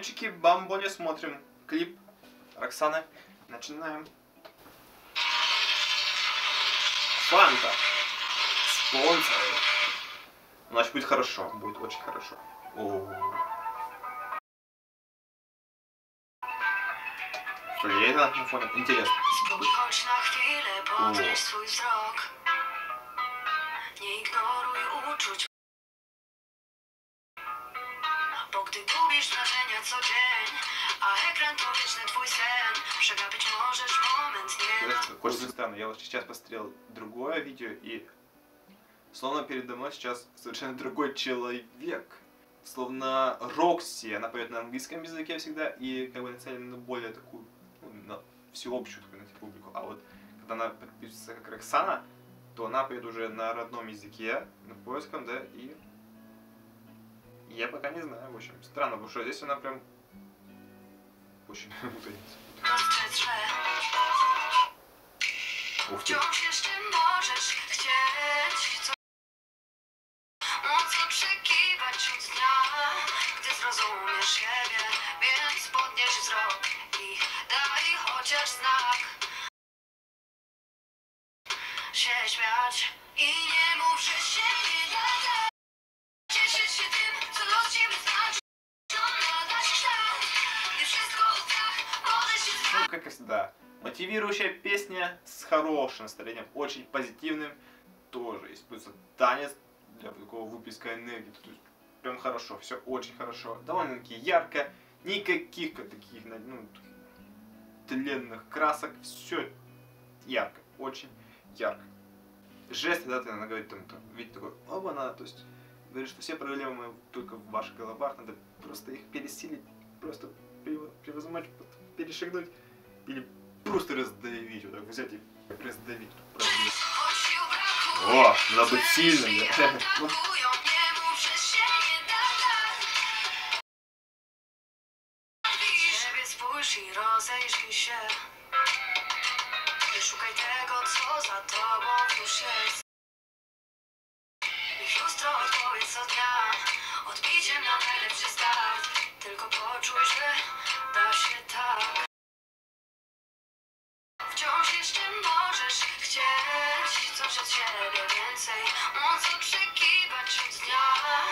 Мальчики, бамбони, смотрим клип Роксаны. Начинаем. Фанта. Спонсоры. Значит, будет хорошо. Будет очень хорошо. Флейта на фоне. Интересно. Bo gdy gubisz wrażenia co dzień, a ekran to wieczny twój sen, przegapić możesz moment, nie. Очень странно, я вот сейчас посмотрел другое видео, и словно передо мной сейчас совершенно другой человек. Словно Рокси, она поет на английском языке всегда, и как бы нацелена на более такую, ну, на всеобщую такую, на публику. А вот когда она подписывается как Роксана, то она поет уже на родном языке, на поиском, да, и я пока не знаю, в общем, странно, потому что здесь она прям очень путается. Ух ты. Ну, как и всегда, мотивирующая песня с хорошим настроением, очень позитивным. Тоже используется танец для такого выплеска энергии. То есть прям хорошо, все очень хорошо. Довольно-таки ярко, никаких таких, ну, тленных красок, все ярко, очень ярко. Жест, да, она говорит, там, видите, такой, оба-на, то есть говорит, что все проблемы только в ваших головах, надо просто их пересилить, просто превозмочь, перешагнуть или просто раздавить, вот так взять и раздавить проблему. О, надо быть сильным, да? Szukaj tego, co za tobą już jest. Niech lustro odpowie co dnia, odbiciem na najlepszy start. Tylko poczuj, że da się tak. Wciąż jeszcze możesz chcieć coś od siebie więcej. Moc oczekiwać od dnia.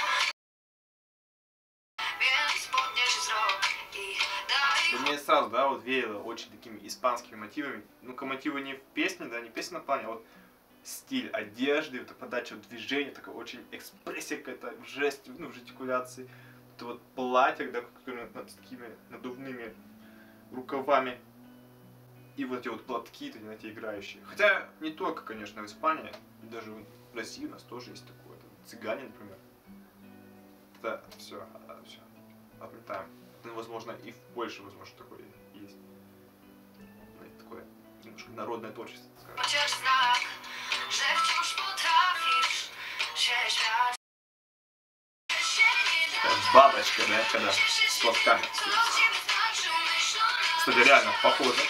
Więc podnieś wzrok i daj. Мне сразу, да, вот веяло очень такими испанскими мотивами. Ну-ка, мотивы не в песне, да, не песня на плане, а вот стиль одежды, вот подача движения, такая очень экспрессия какая-то в жесте, ну, в жестикуляции. Это вот платье, да, с такими надувными рукавами. И вот эти вот платки, знаете, играющие. Хотя не только, конечно, в Испании, даже в России у нас тоже есть такое. Там, цыгане, например. Это все оплетаем. Ну, возможно, и в Польше, возможно, такое есть. Знаете, такое немножко народное творчество, скажем. Такая бабочка, да, когда с платками. Кстати, реально похоже.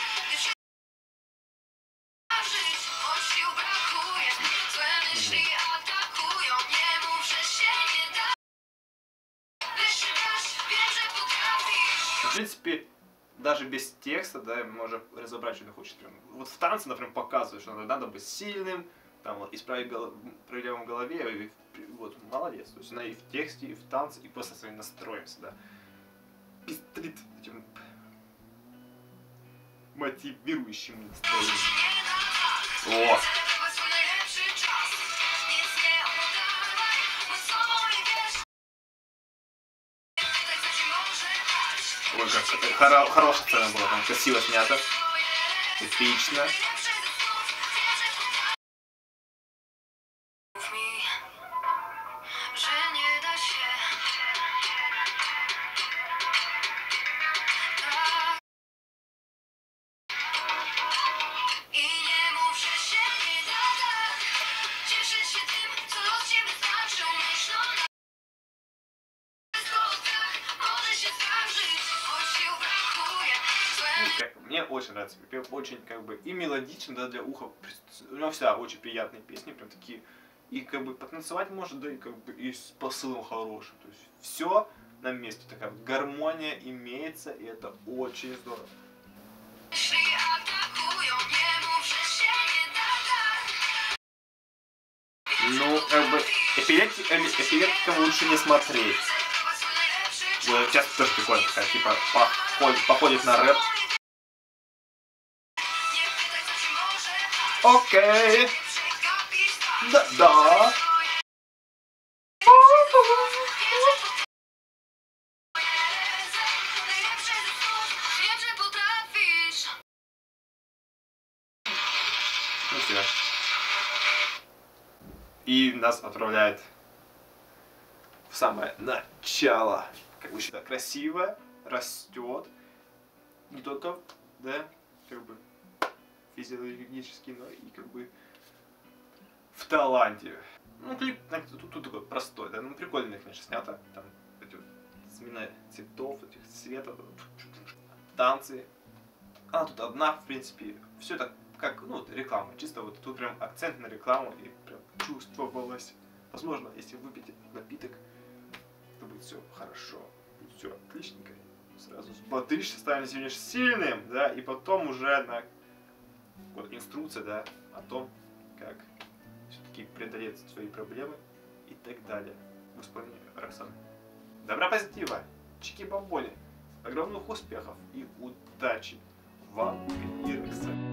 В принципе, даже без текста, да, можно разобрать, что ты хочешь. Вот в танце, например, показывают, что надо быть сильным, там вот исправить проблему в голове, и, вот, молодец. То есть она и в тексте, и в танце, и просто своим настроем всегда пестрит этим мотивирующим настроением. О! Ой, как хорошая сцена была, там красиво снято, эпично. Мне очень нравится припев, очень как бы и мелодичный, да, для уха. У него всегда очень приятные песни, прям такие. И как бы потанцевать может, да, и как бы и с посылом хорошим. То есть все на месте. Такая вот гармония имеется, и это очень здорово. Ну, как бы, эпилептикам лучше не смотреть. Сейчас тоже прикольно, такая, типа, походит на рэп. Окей. Да. Ну все. И нас отправляет в самое начало. Как бы всегда красиво, растет. Не только, да, как бы физиологически, но и как бы в таланте. Ну, клип тут такой простой, да, ну прикольно, конечно, снято. Там эти вот смена цветов, этих цветов, танцы. Она тут одна, в принципе, все так как, ну, вот реклама. Чисто вот тут прям акцент на рекламу и прям чувствовалось. Возможно, если выпить напиток, то будет все хорошо, будет все отличненько. Сразу взбодришься, станешь сильным, да, и потом уже на вот инструкция, да, о том, как все-таки преодолеть свои проблемы и так далее. В исполнении Роксаны. Добра, позитива, чики-бомбони, огромных успехов и удачи вам и Роксане.